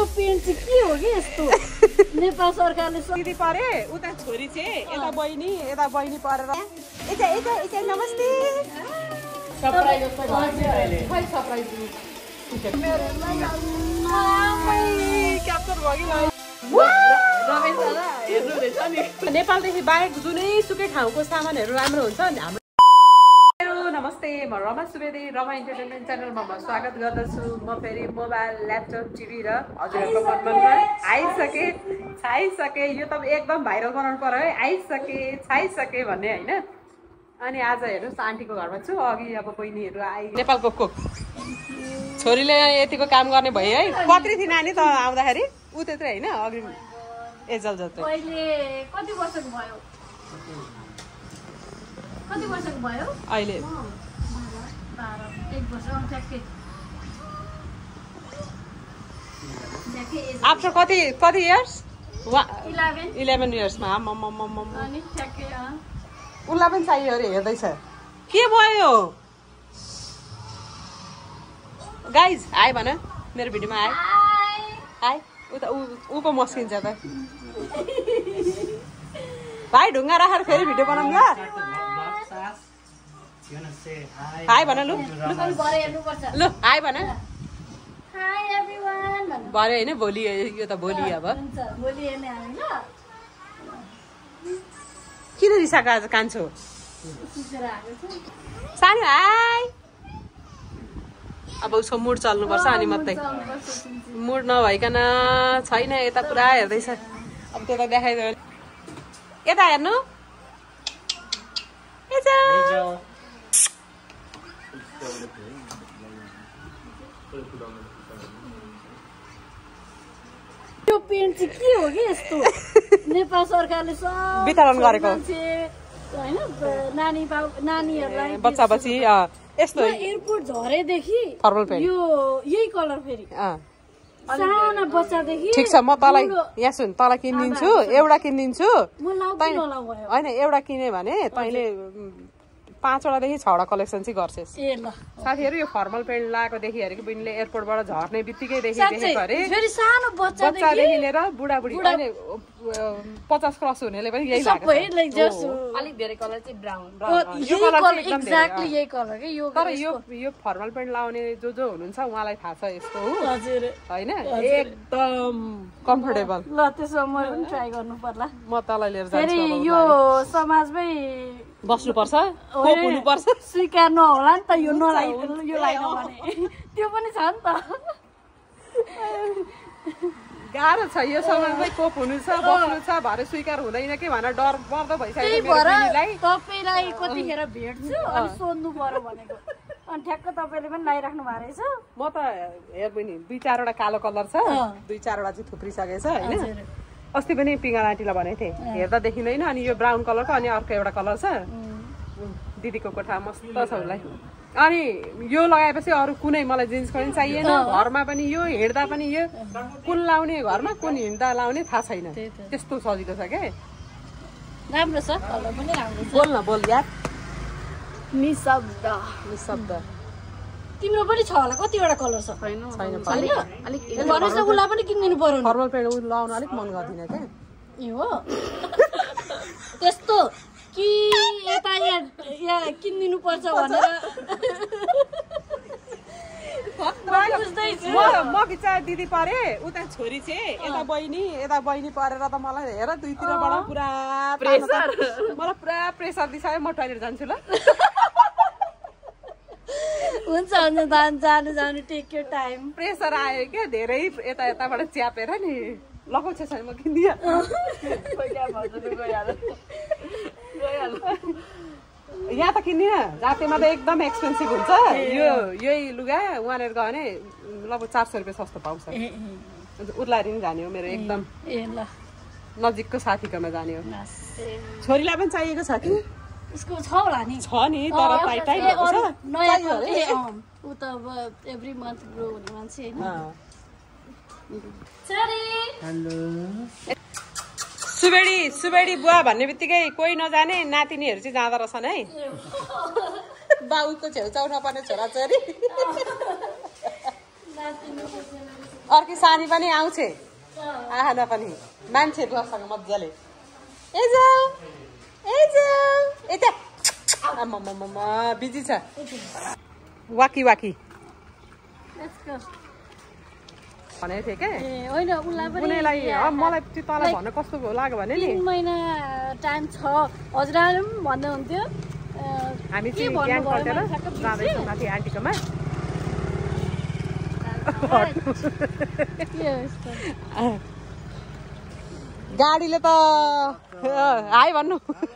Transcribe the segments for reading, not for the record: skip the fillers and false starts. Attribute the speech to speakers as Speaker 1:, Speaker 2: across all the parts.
Speaker 1: यो पेन्ट चाहिँ के हो कि यस्तो नेपाल सरकारले
Speaker 2: दिदी परे उता छोरी चाहिँ यता बहिनी परेर नमस्ते सरप्राइज क्याप्चर भयो कि नेपालदेखि बाहेक जुनै सुकै ठाउँको सामानहरू राम्रो हुन्छ हाम्रो। नमस्ते, म रमा सुवेदी, रमा इन्टरटेनमेन्ट च्यानलमा म स्वागत गर्दछु। म फेरि मोबाइल, ल्यापटप, टिभी र हजुरहरूको मनमनमा छाइसके। यो त एकदम भाइरल बनाउनु पर्यो है, छाइसके भन्ने होइन। अनि आज हेर्नुहोस् आन्टीको घरमा छु, अघि अब बहिनीहरू आइ नेपालको कोक छोरीले यतिको काम गर्ने भयो है। कति थियो नानी त आउँदाखेरि ऊ त्यत्रै होइन, अघि एजल जत्रै।
Speaker 1: कति वर्षको भयो
Speaker 2: अहिले
Speaker 1: 1 वर्ष
Speaker 2: आफ्टर कति इयर्स 11 इयर्समा उसलाई पनि चाहियो अरे, हेर्दैछ के भयो गाइज। आयो भन मेरो भिडियोमा आयो, आयो उता ऊ पो मस्किन्छ त भाइ। ढुङ्गा राखेर फेरि भिडियो बनाउनु ल। हाई भन लु, हाई भन भरे होइन भोलि, यो त भोलि अब किन रिसाएको आज कान्छो सानो। हाई अब उसको मुड चल्नुपर्छ अनि मात्रै, मुड नभइकन छैन। यता पुरा हेर्दैछ, अब त्यो त देखाइदियो। यता हेर्नु,
Speaker 1: यो पेन्ट चाहिँ के हो कि यस्तो नेपाल सरकारले
Speaker 2: वितरण गरेको
Speaker 1: होइन नानीहरूलाई
Speaker 2: बच्चा बच्ची यस्तो
Speaker 1: एयरपोर्ट झरेदेखि
Speaker 2: फर्मल पेन्ट
Speaker 1: यो यही कलर फेरि सानो बच्चादेखि।
Speaker 2: ठिक छ, म तँलाई यहाँ सुन, तँलाई किनिदिन्छु एउटा किनिदिन्छु होइन। एउटा किने भने तैँले 5वटादेखि 6वटा कलेक्सन चाहिँ गर्छेस्। साथीहरू यो फर्मल पेन्ट लगाएको देखिहाल्यो कि बहिनीले एयरपोर्टबाट झर्ने बित्तिकै देखेको अरे। बच्चादेखि लिएर बुढाबुढी अहिले 50 क्रस हुनेले पनि यही
Speaker 1: अलिक धेरै कलर चाहिँ ब्राउन।
Speaker 2: तर यो फर्मल पेन्ट लाउने जो हुनुहुन्छ उहाँलाई थाहा छ यसको होइन, एकदम कम्फर्टेबल।
Speaker 1: ल त्यसो म पनि ट्राई गर्नु पर्ला।
Speaker 2: म तँलाई लिएर
Speaker 1: फेरि यो समाजमै
Speaker 2: बस्नुपर्छ, हुनुपर्छ,
Speaker 1: स्वीकार नहोला नि त। यो लाइन भने त्यो पनि छ नि त।
Speaker 2: गाह्रो छ यो समाजमै, कोप हुनु छ, बस्नु छ, भरे स्वीकार हुँदैन कि भनेर डर पर्दो भइसक्यो।
Speaker 1: तपाईँलाई कतिखेर भेट्छु अनि सोध्नु पर्यो भनेको, अनि ठ्याक्क तपाईँले पनि लगाइराख्नु भएको रहेछ।
Speaker 2: म त हेर बहिनी 2-4वटा कालो कलर छ, 2-4वटा चाहिँ थुप्रिसकेको छ होइन। अस्ति पनि पिङ्गा आन्टीलाई भनेको थिएँ, हेर्दा देखिँदैन। अनि यो ब्राउन कलरको, अनि अर्को एउटा कलर छ दिदीको कोठा मस्त छ उसलाई। अनि यो लगाएपछि अरू कुनै मलाई जिन्सको पनि चाहिएन, घरमा पनि यो, हिँड्दा पनि यो। कुन लाउने घरमा, कुन हिँड्दा लाउने थाहा छैन, त्यस्तो सजिलो छ क्या।
Speaker 1: राम्रो छ, कलर पनि राम्रो छ।
Speaker 2: बोल न, बोल यार।
Speaker 1: निशब्द तिम्रो पनि छ होला, कतिवटा कलर छ? छैन, भनेपछि उसलाई पनि किनिदिनु पर्यो।
Speaker 2: फर्मल पेन्ट लाउन अलिक मन गर्दिनँ क्या।
Speaker 1: ए हो त्यस्तो कि यता यहाँ किनिदिनु पर्छ भनेर
Speaker 2: म बिचार दिदी परे उता छोरी चाहिँ यता बहिनी परेर त मलाई हेर दुईतिरबाट पुरा प्रेसर, मलाई पुरा प्रेसर दिइसक्यो। म टोइलेट जान्छु ल।
Speaker 1: हुन्छ जानु टेक योर टाइम।
Speaker 2: प्रेसर आयो क्या धेरै, यताबाट च्यापेर नि लगाउँछ छैन, म किनिदिएँ। यहाँ त किन्दिनँ, जातेमा त एकदम एक्सपेन्सिभ हुन्छ। यही लुगा वहाँनिर गयो भने लगभग 400 रुपियाँ सस्तो पाउँछ। उर्लारी नि जाने हो मेरो एकदम नजिकको साथीकोमा जाने हो। छोरीलाई पनि चाहिएको छ कि?
Speaker 1: उसको छ होला नि,
Speaker 2: छ नि, तर टाइट भएको छ।
Speaker 1: ऊ त अब एभ्री मन्थ ग्रो हुने मान्छे हैन।
Speaker 2: सुवेडी बुवा भन्ने बित्तिकै कोही नजाने नातिनीहरू चाहिँ जाँदो रहेछन् है। बाउको छेउछाउ नपर्ने छोराछोरी। अर्की सानी पनि आउँछ आहाना पनि मान्छे दुवासँग मजाले बिजी छ वाकी वाकी भनेको थिएँ क्या उनीलाई मलाई चाहिँ तँलाई भन्न कस्तो लाग्यो भने नि
Speaker 1: 3 महिना टाइम छ हजुरले पनि भन्दै हुन्थ्यो
Speaker 2: हामी चाहिँ ज्ञान पल्टेर जाँदैछौँ माथि आन्टीकोमा गाडीले त हाई भन्नु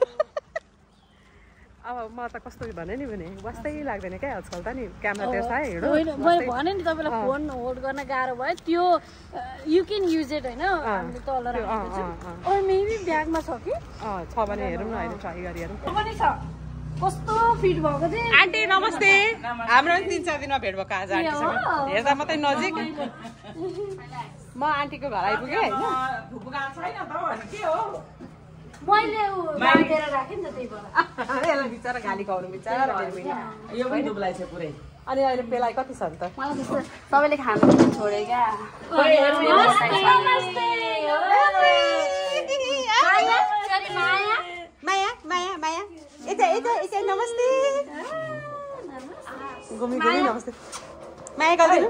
Speaker 2: अब म त कस्तो भने नि वास्तै लाग्दैन क्या आजकल त नि क्यामेरा तेर्छ है हिँड्नु
Speaker 1: मैले भने नि तपाईँलाई फोन होल्ड गर्न गाह्रो भयो त्यो यु क्यान युज इट होइन हामीले तल राखेको छु मेबी ब्यागमा छ कि
Speaker 2: छ भने हेरौँ न होइन ट्राई गरी हेरौँ
Speaker 1: पनि छ कस्तो फिट भएको थियो
Speaker 2: आन्टी नमस्ते हाम्रो 3-4 दिनमा भेट भएको आज आन्टीसँग हेर्दा मात्रै नजिक म आन्टीको घर आइपुगेँ होइन
Speaker 1: मैले बाँधेर राखेँ नि त त्यही भएर
Speaker 2: यसलाई बिचरा गाली खुवाउनु बिचरा यो पनि दुब्लाई छ पुरै अनि अहिले पेलाइ कति छ नि त
Speaker 1: मलाई त्यस्तो सबैले खानु छोडे क्या
Speaker 2: माया माया माया यता नमस्ते घुमी नमस्ते माया गरिदिनु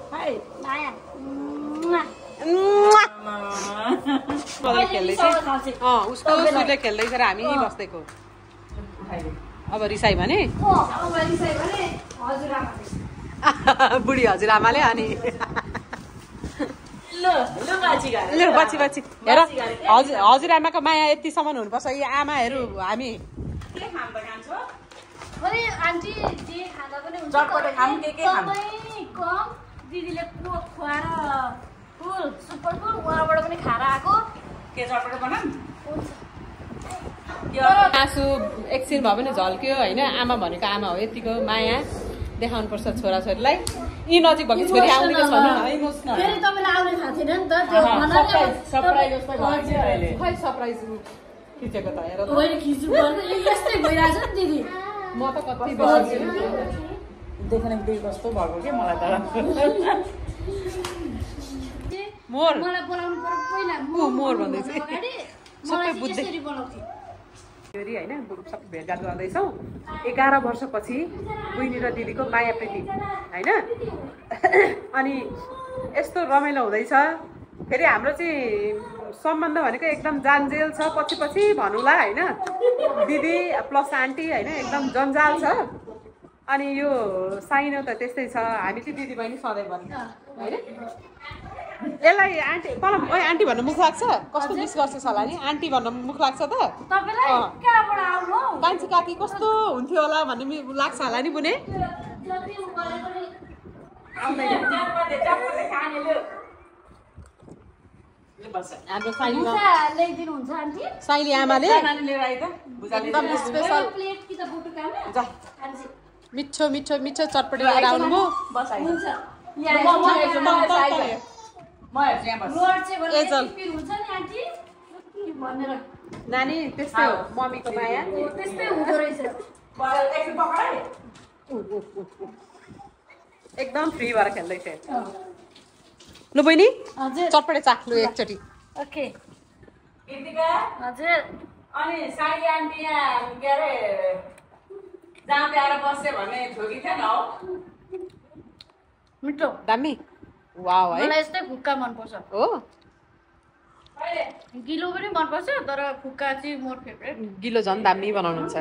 Speaker 2: उसको सुरले खेल्दैछ र हामी बस्दैको अब रिसाई भने बुढी हजुरआमाले अनि पछि हेर हजुरआमाको माया यतिसम्म हुनुपर्छ यी आमाहरू हामी
Speaker 1: आन्टी जे खाँदा पनि कम दिदीले खुवाएर फुल सुपर फुल उहाँबाट पनि खाएर आएको
Speaker 2: के चटपटे बनाऊँ आँसु एकछिन भए पनि झल्क्यो होइन आमा भनेको आमा हो यतिको माया देखाउनु पर्छ छोराछोरीलाई यी नजिक भएको छोरी आउने त छैन
Speaker 1: फेरि तपाईँलाई आउने थाहा थिएन नि त
Speaker 2: खै सरप्राइज खिचेको त हेर
Speaker 1: यस्तै भइरहेछ नि दिदी
Speaker 2: म त कति
Speaker 3: देख्ने बित्तिकै कस्तो भएको के मलाई त
Speaker 2: मोर
Speaker 1: मलाई बोलाउनु पर्यो पहिला
Speaker 2: मोर भन्दै चाहिँ
Speaker 1: सबै बुझ्दै
Speaker 2: फेरि होइन सबै भेटघाट गर्दैछौँ 11 वर्षपछि बहिनी र दिदीको माया प्रीति होइन अनि यस्तो रमाइलो हुँदैछ फेरि हाम्रो चाहिँ सम्बन्ध भनेको एकदम जानजेल छ पछि भनौँला होइन दिदी प्लस आन्टी होइन एकदम जन्जाल छ अनि यो साइनो त त्यस्तै छ हामी चाहिँ दिदी बहिनी सधैँ भन्छ होइन यसलाई आन्टी तल ओइ आन्टी भन्नु मुख लाग्छ कस्तो मिस गर्छस् होला नि आन्टी भन्नु मुख लाग्छ त कान्छी काकी कस्तो हुन्थ्यो होला भन्ने लाग्छ होला नि बुने हाम्रो साइली आमाले एकदम स्पेसल मिठो मिठो मिठो चटपटी लिएर आउनुभयो नानी त्यस्तै हो मम्मीको माया एकदम फ्री भएर खेल्दैछ लु बहिनी चटपटे चाख्नु एकचोटि
Speaker 1: ओके
Speaker 3: हजुर अनि साइली आन्टी यहाँ के अरे जाँदै आएर बस्यो भने छोरी थिएन हौ
Speaker 1: मिठो
Speaker 2: दामी वाउ है
Speaker 1: मलाई यस्तै खुक्का मनपर्छ
Speaker 2: हो
Speaker 1: गिलो पनि मनपर्छ तर खुक्का चाहिँ मोर फेभरेट
Speaker 2: गिलो झन् दामी बनाउनुहुन्छ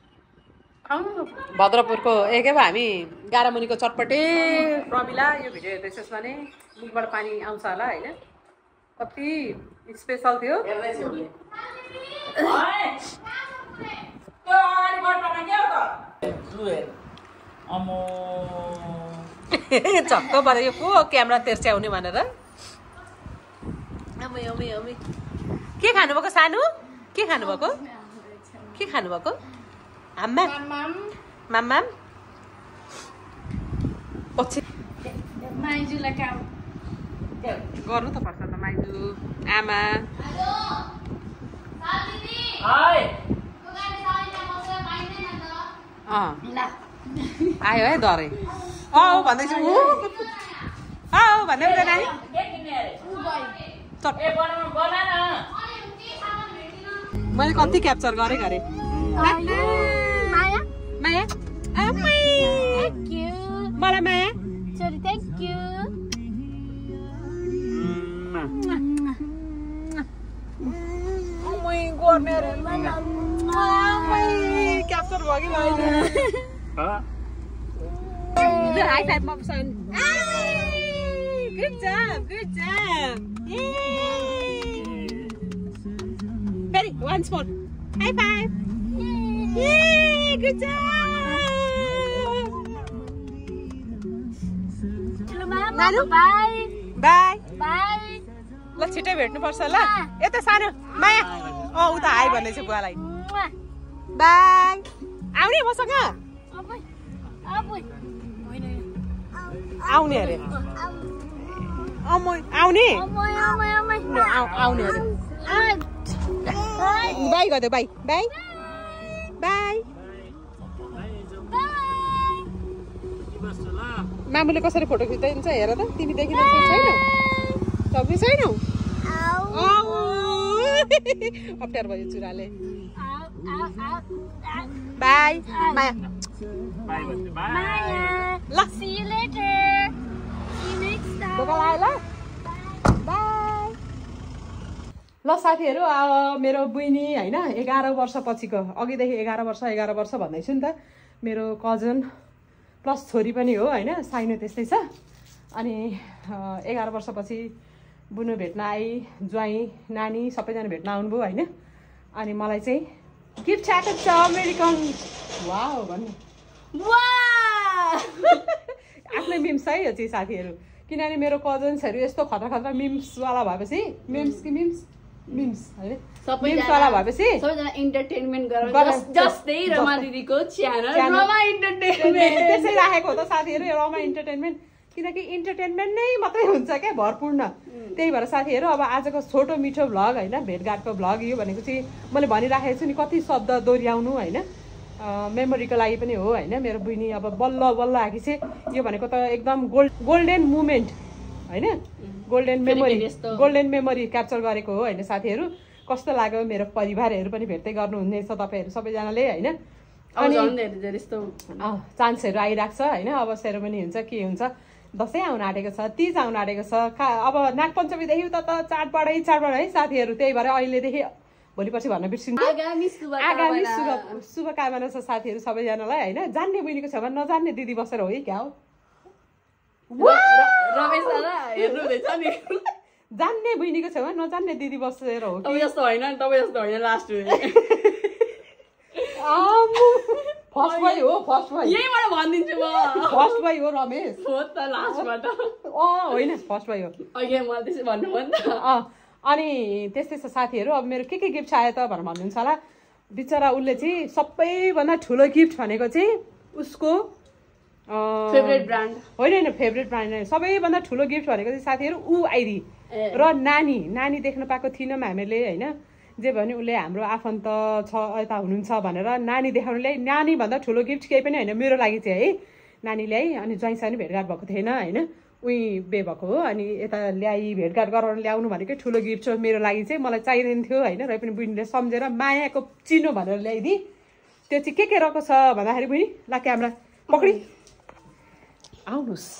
Speaker 2: भद्रपुरको एकै भए हामी गारामुनिको चटपटे प्रमिला यो भिडियो हेर्दैछस् भने मुखबाट पानी आउँछ होला होइन कति स्पेसल थियो झक्क पऱ्यो यो को क्यामेरा तेर्स्याउने भनेर के खानुभएको सानो के खानुभएको आम्मा माम्माम पछि
Speaker 1: माइजूलाई काम
Speaker 2: गर्नु त पर्छ त माइजू आमा आयो है डरै भन्दैछु औ भन्दै हुँदैन नानी
Speaker 3: के किन्ने अरे
Speaker 2: चट
Speaker 3: ए बना न
Speaker 2: मैले कति क्याप्चर गरेँ
Speaker 1: माया
Speaker 2: माया
Speaker 1: थ्याङ्क यू
Speaker 2: मलाई माया
Speaker 1: छोरी थ्याङ्क यू
Speaker 2: गर्ने अरे क्याप्चर भयो कि मैले हाई फाइभ मा सन गुड जब फेरि once more high five good job
Speaker 1: नानु बाई
Speaker 2: बाई
Speaker 1: बाई
Speaker 2: ल छिटै भेट्नुपर्छ ल यता सानो माया उता हाई भन्दैछ बुवालाई बाई आउने मसँग आउने अरे आउने आउने अरे बाई गरिदेऊ बाई बाई बाई मामुले कसरी फोटो खिच्दैछ हेर त तिमी देखिन छैनौ सक्ने छैनौ अप्ठ्यारो भयो चुराले बाई माया ल
Speaker 1: See you later. See you next time.
Speaker 2: दोकान आयो ल बाई ल साथीहरू मेरो बहिनी होइन 11 वर्षपछिको अघिदेखि 11 वर्ष भन्दैछु नि त मेरो कजन प्लस छोरी पनि हो होइन साइनो त्यस्तै छ अनि 11 वर्षपछि बुनु भेट्न आई ज्वाइँ नानी सबैजना भेट्न आउनुभयो होइन अनि मलाई चाहिँ गिफ्ट च्याएको छ अमेरिकन वाउ भन्नु आफ्नै मिम्स है यो चाहिँ साथीहरू किनभने मेरो कजन्सहरू यस्तो खतरा खतरा मिम्सवाला भएपछि मिम्स कि मिम्स मिम्स होइन मिम्सवाला भएपछि
Speaker 4: सबैजना इन्टरटेनमेन्ट गराउँछ जस्तै रमा दिदीको च्यानल रमा इन्टरटेनमेन्ट
Speaker 2: त्यसै राखेको हो त साथीहरू रमा इन्टरटेनमेन्ट किनकि इन्टरटेनमेन्ट नै मात्रै हुन्छ क्या भरपूर्ण त्यही भएर साथीहरू अब आजको छोटो मिठो भ्लग होइन भेटघाटको भ्लग यो भनेको चाहिँ मैले भनिराखेको छु नि कति शब्द दोहोऱ्याउनु होइन मेमोरीको लागि पनि हो होइन मेरो बहिनी अब बल्ल बल्ल आएकी चाहिँ यो भनेको त एकदम गोल्डेन मुमेन्ट होइन गोल्डेन मेमोरी क्याप्चर गरेको हो होइन साथीहरू कस्तो लाग्यो मेरो परिवारहरू पनि भेट्दै गर्नुहुनेछ तपाईँहरू सबैजनाले होइन अनि चान्सहरू आइरहेको छ होइन अब सेरोमनी हुन्छ के हुन्छ दसैँ आउन आँटेको छ तीज आउन आँटेको छ अब नागपञ्चमीदेखि त चाडबाडै है साथीहरू त्यही भएर अहिलेदेखि भोलि पछि भन्न बिर्सिनु आगामी शुभकामना छ साथीहरू सबैजनालाई होइन जान्ने बहिनीको छेउमा नजान्ने दिदी बसेर हो क्या हो
Speaker 4: रमेश दादा हेर्नुहुँदैछ नि
Speaker 2: जान्ने बहिनीको छेउमा नजान्ने दिदी बसेर हो
Speaker 4: तपाईँ जस्तो होइन लास्ट
Speaker 2: फर्स्ट भाइ हो
Speaker 4: यहीबाट भनिदिन्छु म
Speaker 2: फर्स्ट भाइ हो रमेश
Speaker 4: हो त लास्टबाट
Speaker 2: होइन फर्स्ट भाइ हो
Speaker 4: अहिले मलाई त्यसै भन्नु भयो नि त
Speaker 2: अनि त्यस्तै छ साथीहरू अब मेरो के गिफ्ट आयो त भनेर भन्नुहुन्छ होला बिचरा उसले चाहिँ सबैभन्दा ठुलो गिफ्ट भनेको चाहिँ उसको
Speaker 4: फेभरेट ब्रान्ड
Speaker 2: होइन फेभरेट ब्रान्ड सबैभन्दा ठुलो गिफ्ट भनेको चाहिँ साथीहरू ऊ आइदी र नानी देख्न पाएको थिएनौँ हामीले होइन जे भने उसले हाम्रो आफन्त छ यता हुनुहुन्छ भनेर नानी देखाउनुलाई नानीभन्दा ठुलो गिफ्ट केही पनि होइन मेरो लागि चाहिँ है नानीले है अनि ज्वाइँसँग भेटघाट भएको थिएन होइन उही बे भएको हो अनि यता भेटघाट गराउन ल्याउनु भनेकै ठुलो गिफ्ट हो मेरो लागि चाहिँ मलाई चाहिदिन्थ्यो होइन र पनि बहिनीले सम्झेर मायाको चिनो भनेर ल्याइदिए त्यो चाहिँ के रहेको छ भन्दाखेरि बहिनी ल क्यामेरा पक्री आउनुहोस्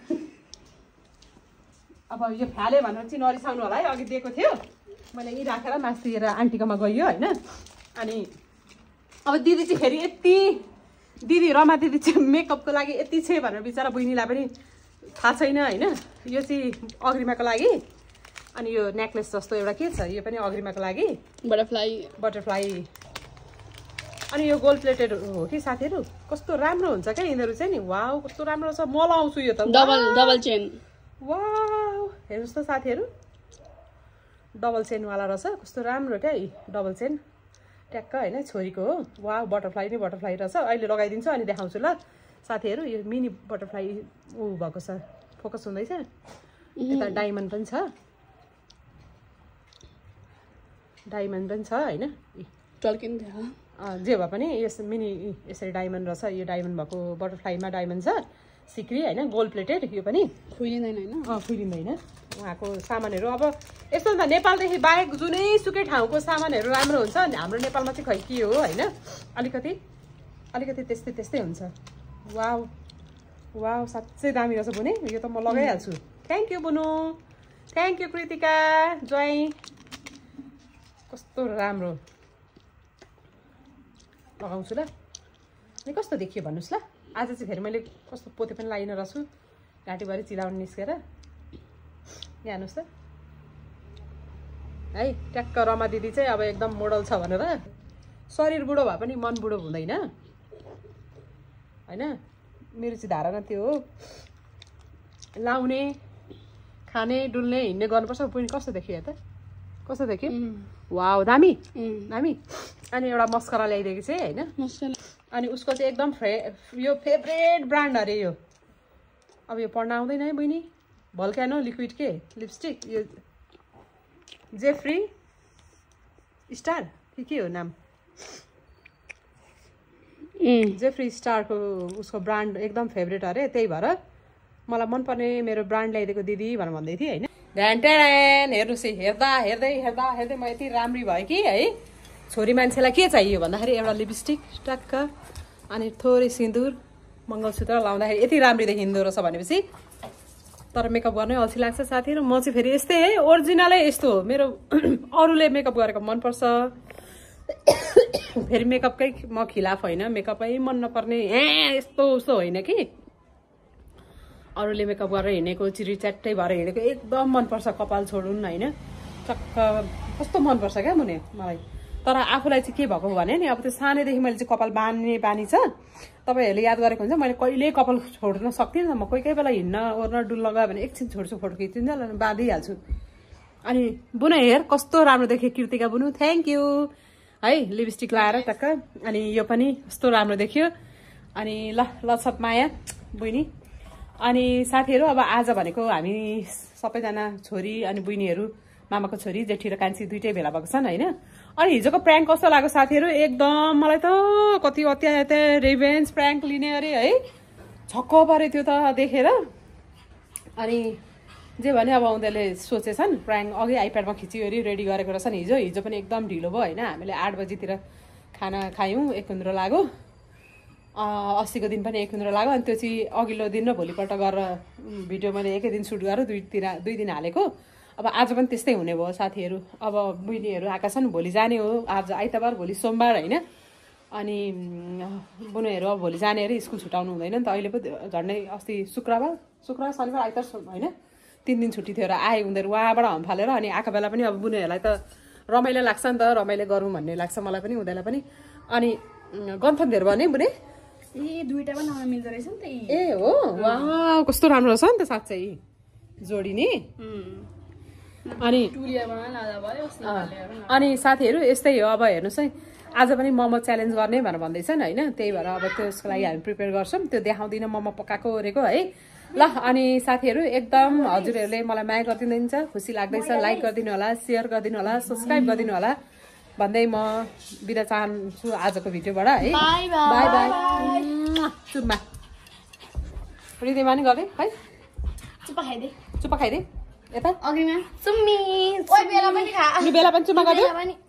Speaker 2: अब यो फ्याले भनेर चाहिँ नरिसाउनु होला है अघि दिएको थियो मैले यहीँ राखेर मास्तिर आन्टीकोमा गयो होइन अनि अब दिदी चाहिँ फेरि यति दिदी रमा दिदी चाहिँ मेकअपको लागि यति छ भनेर बिचरा बहिनीलाई पनि थाहा छैन होइन यो चाहिँ अग्रिमाको लागि अनि यो नेकलेस जस्तो एउटा के छ यो पनि अग्रिमाको लागि बटरफ्लाई अनि यो गोल्ड प्लेटेड हो कि साथीहरू कस्तो राम्रो हुन्छ क्या यिनीहरू चाहिँ नि वाउ कस्तो राम्रो छ म लाउँछु यो त
Speaker 4: डबल चेन
Speaker 2: वाउ हेर्नुहोस् त साथीहरू डबल चेनवाला रहेछ कस्तो राम्रो क्या डबल चेन ट्याक्क होइन छोरीको हो वाउ बटरफ्लाई रहेछ अहिले लगाइदिन्छु अनि देखाउँछु ल साथीहरू यो मिनी बटरफ्लाई ऊ भएको छ फोकस हुँदैछ यता डायमन्ड पनि छ होइन जे भए पनि यस मिनी यसरी डायमन्ड रहेछ यो डायमन्ड भएको बटरफ्लाईमा डायमन्ड छ सिक्री होइन गोल्ड प्लेटेड यो पनि
Speaker 4: खुइलिँदैन हैन
Speaker 2: खुलिँदैन उहाँको सामानहरू अब यस्तो त नेपालदेखि बाहेक जुनै सुकै ठाउँको सामानहरू राम्रो हुन्छ हाम्रो नेपालमा चाहिँ खै के हो होइन अलिकति त्यस्तै हुन्छ वाउ वाउ साँच्चै दामी रहेछ बुने यो त म लगाइहाल्छु थ्याङ्क यू बुनु थ्याङ्क यू कृतिका ज्वाइँ कस्तो राम्रो लगाउँछु ल अनि कस्तो देखियो भन्नुहोस् ल आज चाहिँ फेरि मैले कस्तो पोते पनि लाइन रहेछु घाँटीभरि चिलाउनु निस्केर यहाँ हेर्नुहोस् त है ट्याक्क रमा दिदी चाहिँ अब एकदम मोडल छ भनेर शरीर बुढो भए पनि मन बुढो हुँदैन होइन मेरो चाहिँ धारणा त्यो हो लाउने खाने डुल्ने हिँड्ने गर्नुपर्छ पनि कस्तो देखियो त कस्तो देखियो वाउ दामी दामी अनि एउटा मस्करा ल्याइदिएको चाहिँ होइन अनि उसको चाहिँ एकदम यो फेभरेट ब्रान्ड अरे यो अब यो पढ्न आउँदैन है बहिनी भल्क्यानो लिक्विड के लिपस्टिक यो जेफ्री स्टार के हो नाम जेफ्री स्टारको उसको ब्रान्ड एकदम फेभरेट अरे त्यही भएर मलाई मनपर्ने मेरो ब्रान्ड ल्याइदिएको दिदी भनेर भन्दै थिएँ होइन ध्यान ट्यान हेर्नुहोस् है हेर्दै म यति राम्री भयो कि है छोरी मान्छेलाई के चाहियो भन्दाखेरि एउटा लिपस्टिक टक्क अनि थोरै सिन्दुर मङ्गलसूत्र लाउँदाखेरि यति राम्री देखिँदो रहेछ भनेपछि तर मेकअप गर्नै अल्छी लाग्छ साथीहरू म चाहिँ फेरि यस्तै है ओरिजिनलै यस्तो हो मेरो अरूले मेकअप गरेको मनपर्छ फेरि मेकअपकै म खिलाफ होइन मेकअपै मन नपर्ने यस्तो उस्तो होइन कि अरूले मेकअप गरेर हिँडेको चिरी च्याट्टै भएर हिँडेको एकदम मनपर्छ कपाल छोडुन् होइन चक्क कस्तो मनपर्छ क्या मुने मलाई तर आफूलाई चाहिँ के भएको भने नि अब त्यो सानैदेखि मैले चाहिँ कपाल बाँध्ने बानी छ तपाईँहरूले याद गरेको हुन्छ मैले कहिल्यै कपाल छोड्न सक्दिनँ म कोही कोही बेला हिँड्न ओर्न डुल्न गयो भने एकछिन छोड्छु फोटो खिचिन्छ अनि बाँधिहाल्छु अनि बुनु हेर कस्तो राम्रो देख्यो कृतिका बुनु थ्याङ्क यू है लिपस्टिक लाएर टक्क अनि यो पनि कस्तो राम्रो देखियो अनि ल सब माया बहिनी अनि साथीहरू अब आज भनेको हामी सबैजना छोरी अनि बहिनीहरू मामाको छोरी जेठी र कान्छी दुइटै भेला भएको छन् होइन अनि हिजोको प्र्याङ्क कस्तो लाग्यो साथीहरू एकदम मलाई त कति अत्याचार रिभेन्ज प्र्याङ्क लिने अरे है छक्क पऱ्यो त्यो त देखेर अनि जे भने अब उनीहरूले सोचेछन् प्र्याङ्क अघि आइप्याडमा खिचिवरी रेडी गरेको रहेछन् हिजो पनि एकदम ढिलो भयो होइन हामीले 8 बजीतिर खाना खायौँ 1 कुन्द्रो लाग्यो 80को दिन पनि 1 कुन्द्रो लाग्यो अनि त्यो चाहिँ अघिल्लो दिन र भोलिपल्ट गरेर भिडियो मैले एकै दिन सुट गरेर दुई दिन हालेको अब आज पनि त्यस्तै हुने भयो साथीहरू अब बहिनीहरू आएका छन् भोलि जाने हो आज आइतबार भोलि सोमबार होइन अनि बुनुहरू अब भोलि जाने अरे स्कुल छुटाउनु हुँदैन नि त अहिले पो झन्डै अस्ति शुक्रबार शनिबार आइतबार होइन 3 दिन छुट्टी थियो र आए उनीहरू उहाँबाट हम्फालेर अनि आएको बेला पनि अब बुनुहरूलाई त रमाइलो लाग्छ नि त रमाइलो गरौँ भन्ने लाग्छ मलाई पनि उनीहरूलाई पनि अनि गन्थन धेर भने बुने
Speaker 4: दुईटा पनि नराम्रो मिल्दो रहेछ नि त
Speaker 2: ए हो वाह कस्तो राम्रो रहेछ नि त साँच्चै जोडी नि अनि साथीहरू यस्तै हो अब हेर्नुहोस् है आज पनि मोमो च्यालेन्ज गर्ने भनेर भन्दैछन् होइन त्यही भएर अब त्यसको लागि हामी प्रिपेयर गर्छौँ त्यो देखाउँदिनँ मोमो पकाएको ओरेको है ल अनि साथीहरू एकदम हजुरहरूले मलाई माया गरिदिनुहुन्छ खुसी लाग्दैछ लाइक गरिदिनु होला सेयर गरिदिनु होला सब्सक्राइब गरिदिनु होला भन्दै म बिदा चाहन्छु आजको भिडियोबाट है बाई बाई चुम्मा रिदिमा नि गर्दै है चुप्पा खाइदे यता
Speaker 4: अघिमा सुम्मी बेला पनि
Speaker 2: चुम्मा गरिदियो